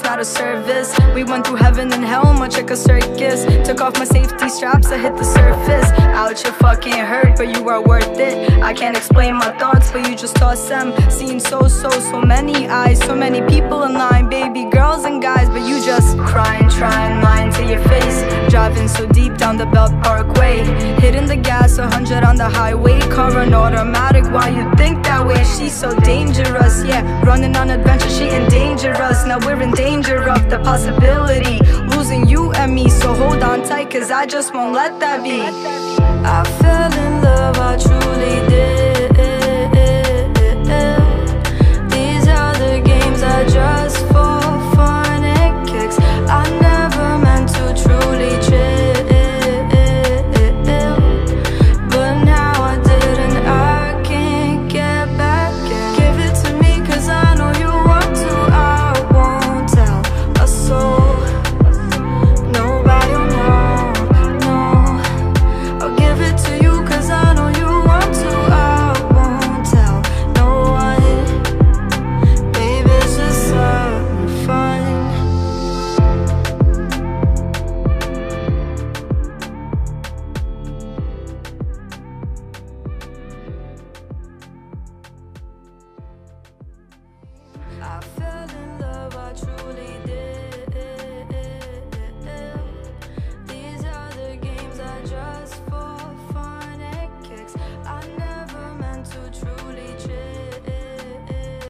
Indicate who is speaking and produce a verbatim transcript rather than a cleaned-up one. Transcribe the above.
Speaker 1: it's not a service. We went through heaven and hell, much like a circus. Took off my safety straps, I hit the surface. Ouch, you fucking hurt, but you are worth it. I can't explain my thoughts, but you just toss them. Seen so, so, so many eyes, so many people in line, baby girls and guys, but you just crying, trying, lying to your face. Driving so deep down the Belt Parkway, hitting the gas, a hundred on the highway. Car an automatic, why you think that way? She's so dangerous, yeah, running on adventure, she in danger us. Now we're in danger of the possibility losing you and me, so hold on tight, cause I just won't let that be. I fell in love, I truly did.